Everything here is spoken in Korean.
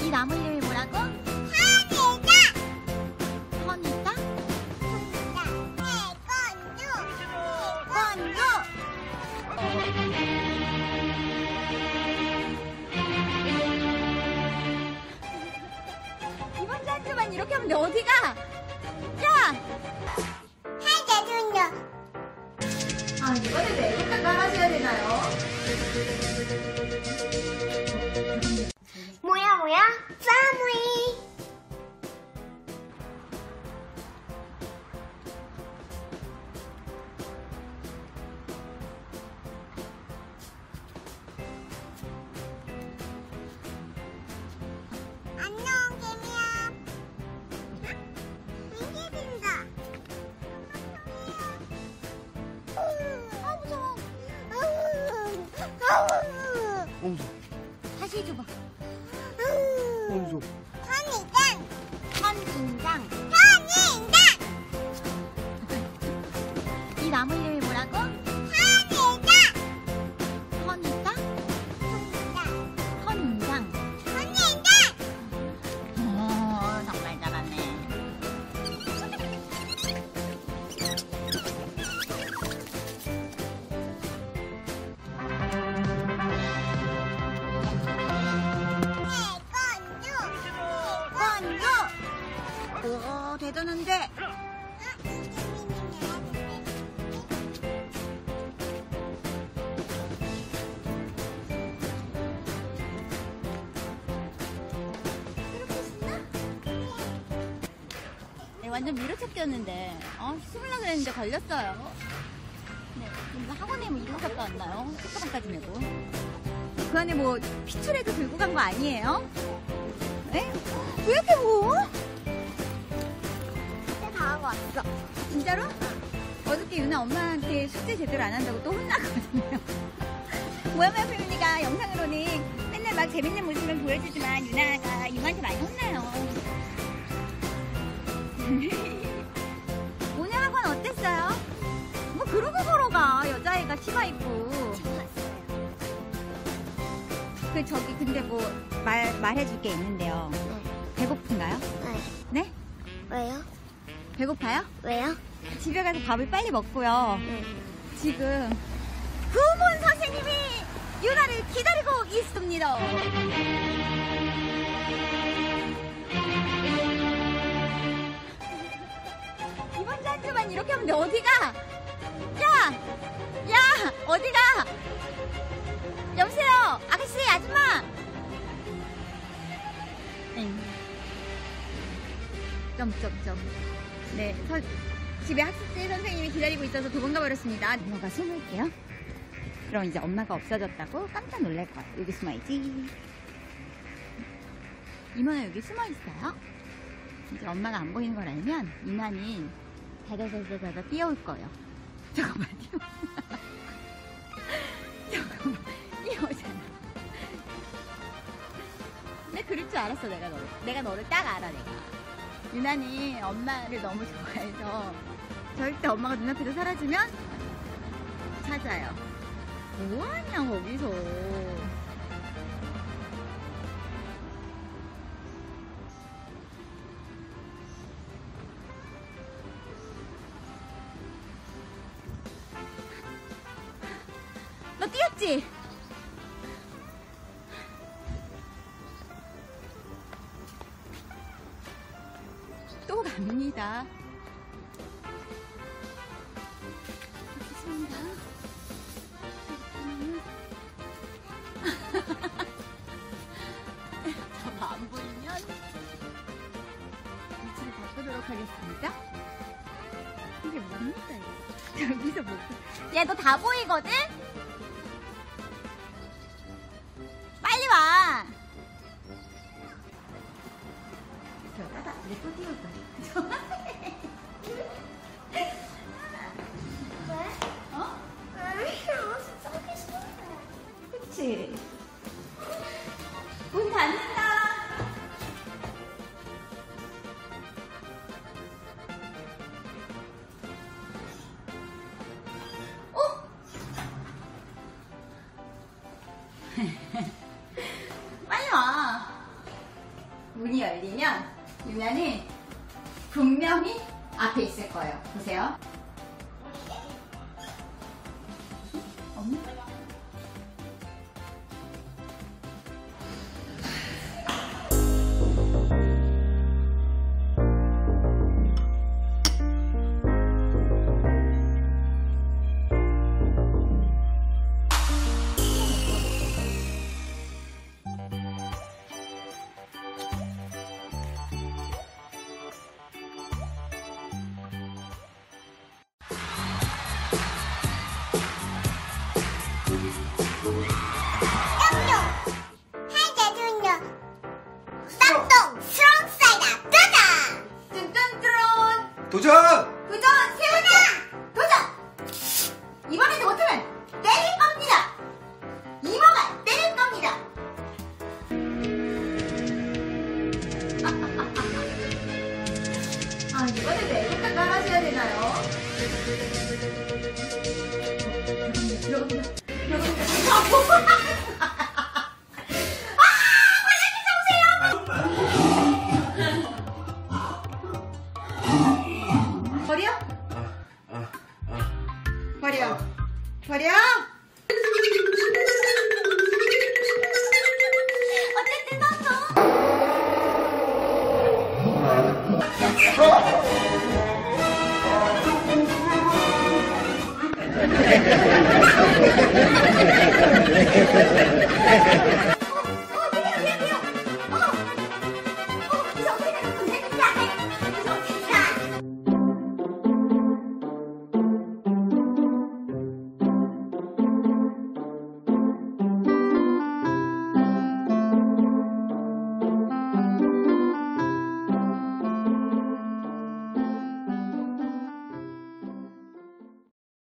이 나무 이름이 뭐라고? 선이다. 선이다? 태권도. 이번 주 한 주만 이렇게 하면 돼. 어디 가? 야! 태권도. 아, 이번에도 애국가 따라하셔야 되나요? 뭐야? 패밀리. 안녕, 개미야. 민기빈다. 아, 무서워. 엄소, 다시 해줘봐. 엄소. 선이당. 선인장. 선이당. 이 나무 이름이 뭐라고? 선이당. 선이다? 선인장. 선이당. 정말 잘하네. 태권도. 오, 대단한데. 네, 완전 미로찾기였는데, 숨으려고 그랬는데 걸렸어요. 네, 이거 학원에 뭐 이거 갔다 왔나요? 책가방까지 메고. 그 안에 뭐 피추라도 들고 간 거 아니에요? 에? 왜 이렇게 무거워? 다 하고 왔어. 진짜로? 어저께 유나 엄마한테 숙제 제대로 안 한다고 또 혼나거든요. 모야모야 패밀리가 영상으로는 맨날 막 재밌는 모습을 보여주지만 유나가 유나한테 많이 혼나요. 오늘 학원 어땠어요? 뭐 그러고 보러 가. 여자애가 치마 입고. 그 저기 근데 뭐 말해줄 게 있는데요. 배고픈가요? 네? 왜요? 배고파요? 왜요? 집에 가서 밥을 빨리 먹고요. 네. 지금 구문 선생님이 유나를 기다리고 있습니다. 이번 주 한 주만 이렇게 하면 돼. 어디 가? 야, 어디 가? 여보세요, 아가씨, 아줌마. 점점점. 네, 집에 학습지 선생님이 기다리고 있어서 도망가 버렸습니다. 이모가 숨을게요. 그럼 이제 엄마가 없어졌다고 깜짝 놀랄 거야. 여기 숨어있지. 이모는 여기 숨어있어요. 이제 엄마가 안 보이는 걸 알면 유나는 다다다다다 뛰어올 거예요. 잠깐만, 잠깐만, 뛰어오잖아. 근데 그럴 줄 알았어, 내가 너를 딱 알아, 내가. 유나는 엄마를 너무 좋아해서 절대 엄마가 눈앞에서 사라지면 찾아요. 뭐하냐 거기서. 너 뛰었지? 또 갑니다. 좋습니다. 저거 안 보이면 위치를 바꾸도록 하겠습니다. 이게 뭡니까 이거? 여기서 뭐? 야, 너 다 보이거든? 빨리 와. 저러다가 이제 또 뛰어올 거야. 어? 그치? 문 닫는다. 어? 빨리 와. 문이 열리면 유나는 분명히 앞에 있을 거예요. 보세요. 없네? 뚠뚠뚠! 도전! 도전! 세훈아! 도전! 이번에도 못하면 때릴 겁니다! 이모가 때릴 겁니다! 아, 이번에도 애국가 깔아줘야 되나요? 들어갑니다. 들어갑니다. 버려? 버려. 버려. 어쨌든 넣었어.